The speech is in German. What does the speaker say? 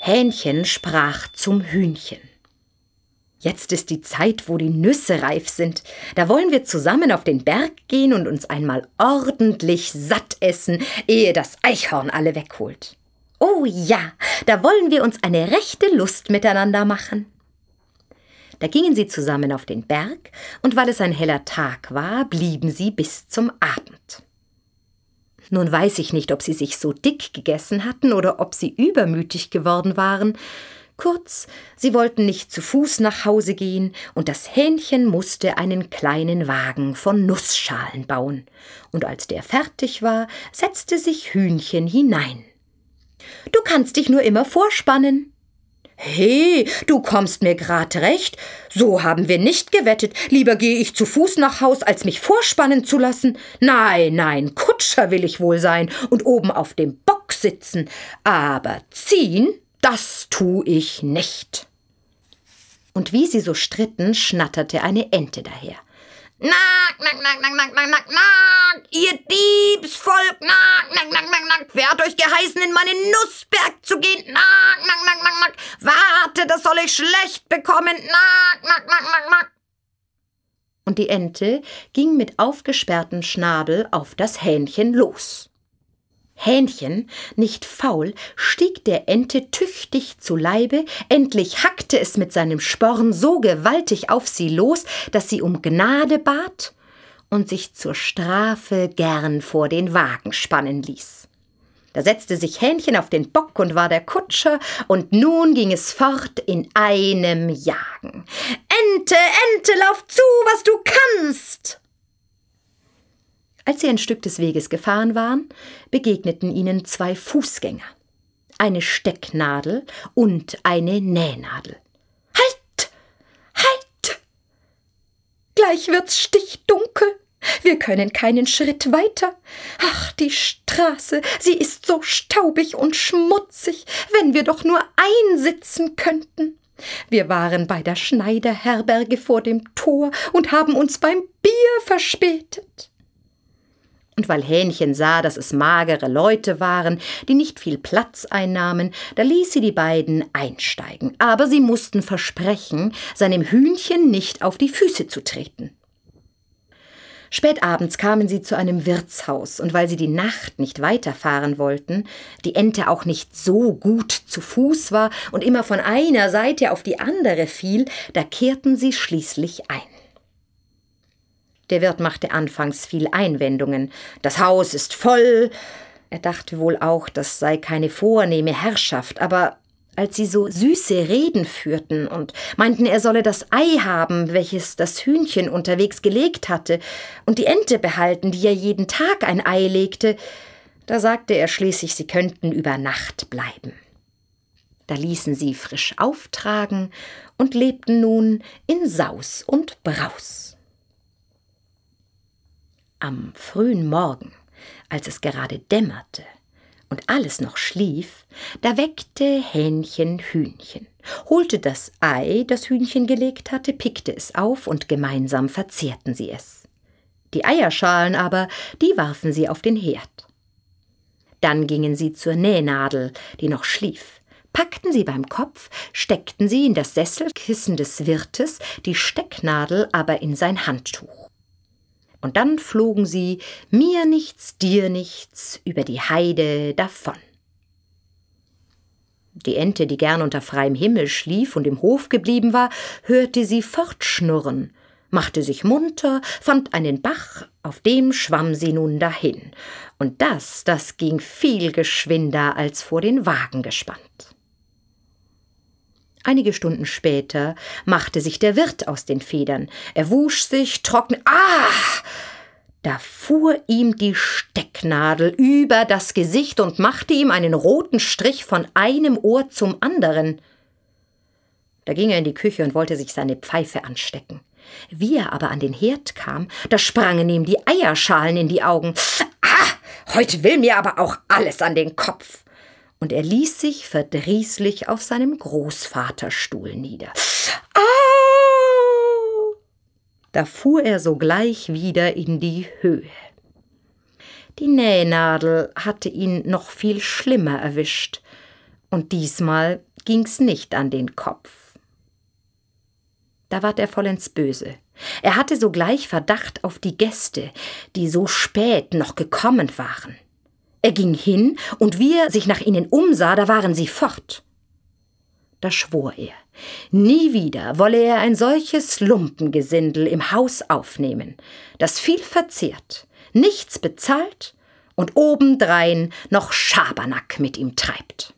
Hähnchen sprach zum Hühnchen: »Jetzt ist die Zeit, wo die Nüsse reif sind. Da wollen wir zusammen auf den Berg gehen und uns einmal ordentlich satt essen, ehe das Eichhorn alle wegholt. Oh ja, da wollen wir uns eine rechte Lust miteinander machen.« Da gingen sie zusammen auf den Berg, und weil es ein heller Tag war, blieben sie bis zum Abend. Nun weiß ich nicht, ob sie sich so dick gegessen hatten oder ob sie übermütig geworden waren. Kurz, sie wollten nicht zu Fuß nach Hause gehen, und das Hähnchen musste einen kleinen Wagen von Nussschalen bauen. Und als der fertig war, setzte sich Hühnchen hinein. »Du kannst dich nur immer vorspannen.« »He, du kommst mir grad recht. So haben wir nicht gewettet. Lieber gehe ich zu Fuß nach Haus, als mich vorspannen zu lassen. Nein, nein, Kutscher will ich wohl sein und oben auf dem Bock sitzen. Aber ziehen, das tu ich nicht.« Und wie sie so stritten, schnatterte eine Ente daher. »Nack, nack, nack, nack, nack, nack, nack, nack, ihr Diebsvolk, nack, nack, nack, nack, nack, wer hat euch geheißen, in meinen Nussberg zu gehen? Nack, nack, nack, nack, nack, warte, das soll ich schlecht bekommen, nack, nack, nack, nack, nack.« Und die Ente ging mit aufgesperrtem Schnabel auf das Hähnchen los. Hähnchen, nicht faul, stieg der Ente tüchtig zu Leibe, endlich hackte es mit seinem Sporn so gewaltig auf sie los, dass sie um Gnade bat und sich zur Strafe gern vor den Wagen spannen ließ. Da setzte sich Hähnchen auf den Bock und war der Kutscher, und nun ging es fort in einem Jagen. »Ente, Ente, lauf zu, was du kannst!« Als sie ein Stück des Weges gefahren waren, begegneten ihnen zwei Fußgänger, eine Stecknadel und eine Nähnadel. »Halt! Halt! Gleich wird's stichdunkel. Wir können keinen Schritt weiter. Ach, die Straße, sie ist so staubig und schmutzig, wenn wir doch nur einsitzen könnten. Wir waren bei der Schneiderherberge vor dem Tor und haben uns beim Bier verspätet.« Und weil Hähnchen sah, dass es magere Leute waren, die nicht viel Platz einnahmen, da ließ sie die beiden einsteigen. Aber sie mussten versprechen, seinem Hühnchen nicht auf die Füße zu treten. Spät abends kamen sie zu einem Wirtshaus, und weil sie die Nacht nicht weiterfahren wollten, die Ente auch nicht so gut zu Fuß war und immer von einer Seite auf die andere fiel, da kehrten sie schließlich ein. Der Wirt machte anfangs viel Einwendungen. »Das Haus ist voll.« Er dachte wohl auch, das sei keine vornehme Herrschaft, aber als sie so süße Reden führten und meinten, er solle das Ei haben, welches das Hühnchen unterwegs gelegt hatte, und die Ente behalten, die ja jeden Tag ein Ei legte, da sagte er schließlich, sie könnten über Nacht bleiben. Da ließen sie frisch auftragen und lebten nun in Saus und Braus. Am frühen Morgen, als es gerade dämmerte und alles noch schlief, da weckte Hähnchen Hühnchen, holte das Ei, das Hühnchen gelegt hatte, pickte es auf und gemeinsam verzehrten sie es. Die Eierschalen aber, die warfen sie auf den Herd. Dann gingen sie zur Nähnadel, die noch schlief, packten sie beim Kopf, steckten sie in das Sesselkissen des Wirtes, die Stecknadel aber in sein Handtuch. Und dann flogen sie, mir nichts, dir nichts, über die Heide davon. Die Ente, die gern unter freiem Himmel schlief und im Hof geblieben war, hörte sie fortschnurren, machte sich munter, fand einen Bach, auf dem schwamm sie nun dahin. Und das ging viel geschwinder als vor den Wagen gespannt. Einige Stunden später machte sich der Wirt aus den Federn. Er wusch sich, trocknete. Da fuhr ihm die Stecknadel über das Gesicht und machte ihm einen roten Strich von einem Ohr zum anderen. Da ging er in die Küche und wollte sich seine Pfeife anstecken. Wie er aber an den Herd kam, da sprangen ihm die Eierschalen in die Augen. Heute will mir aber auch alles an den Kopf. Und er ließ sich verdrießlich auf seinem Großvaterstuhl nieder. Da fuhr er sogleich wieder in die Höhe. Die Nähnadel hatte ihn noch viel schlimmer erwischt, und diesmal ging's nicht an den Kopf. Da ward er vollends böse. Er hatte sogleich Verdacht auf die Gäste, die so spät noch gekommen waren. Er ging hin, und wie er sich nach ihnen umsah, da waren sie fort. Da schwor er, nie wieder wolle er ein solches Lumpengesindel im Haus aufnehmen, das viel verzehrt, nichts bezahlt und obendrein noch Schabernack mit ihm treibt.